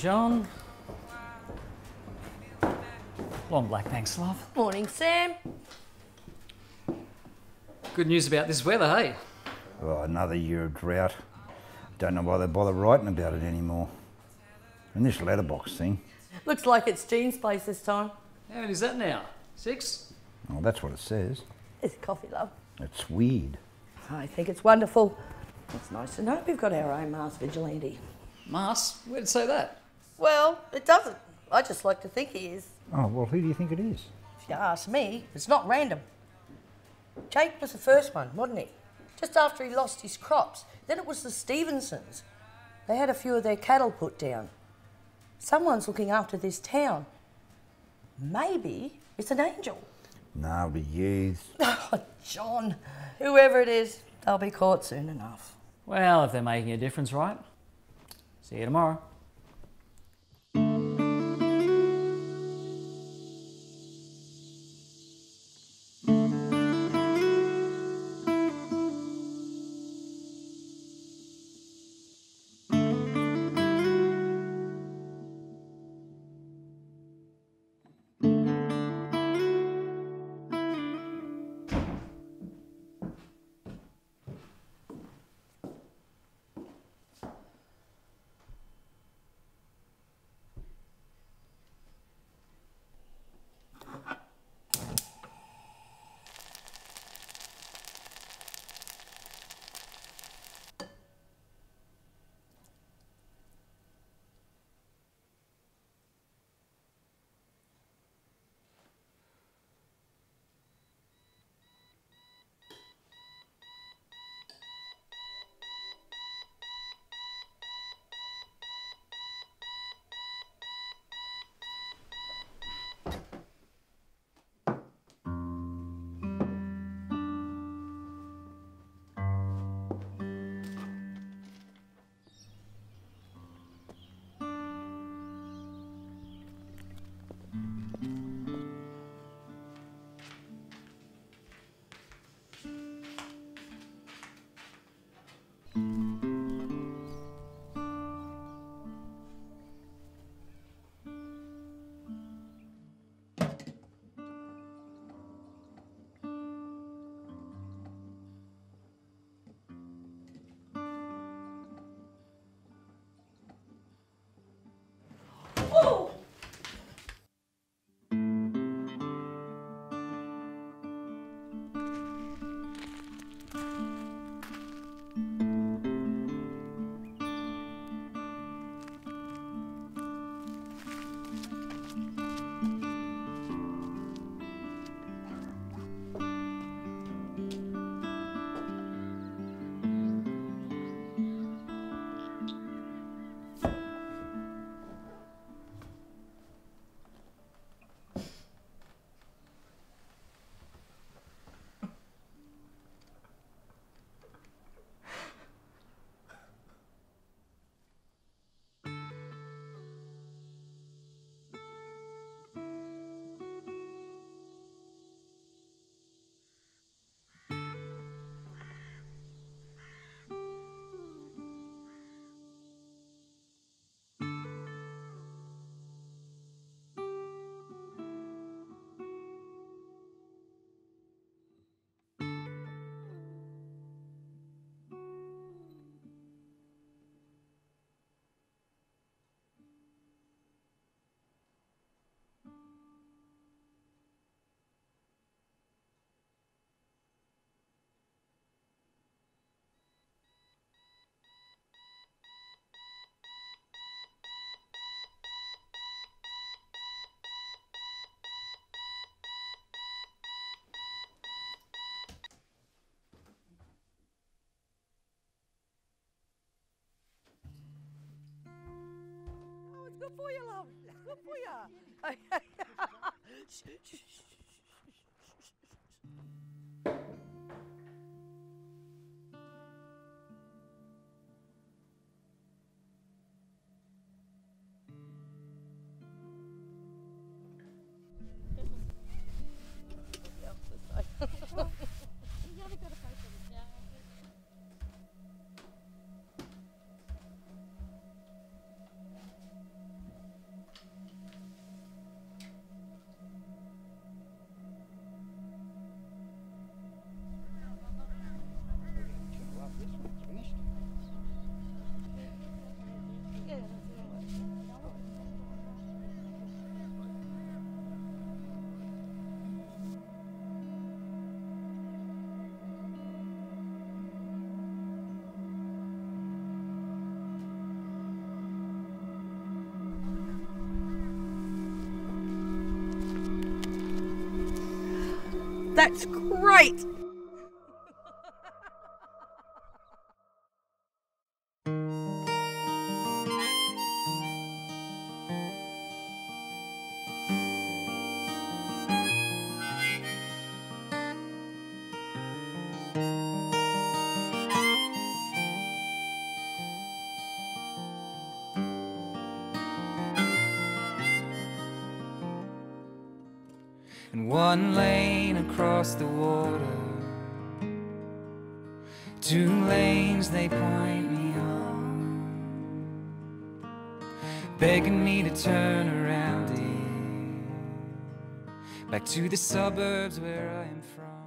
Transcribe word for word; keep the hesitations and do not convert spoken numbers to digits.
John. Long black, thanks, love. Morning, Sam. Good news about this weather, hey? Oh, another year of drought. Don't know why they bother writing about it anymore. And this letterbox thing. Looks like it's Jean's place this time. How many is that now? Six? Oh, that's what it says. It's coffee, love. It's weird. I think it's wonderful. It's nice to know we've got our own Mars vigilante. Mars? Where'd it say that? Well, it doesn't. I just like to think he is. Oh, well, who do you think it is? If you ask me, it's not random. Jake was the first one, wasn't he? Just after he lost his crops. Then it was the Stevensons. They had a few of their cattle put down. Someone's looking after this town. Maybe it's an angel. No, it'll be youths. Oh, John. Whoever it is, they'll be caught soon enough. Well, if they're making a difference, right? See you tomorrow. Good for you, love. Good for you. Shh, shh, shh. That's great! And one lane across the water, two lanes they point me on, begging me to turn around here, back to the suburbs where I am from.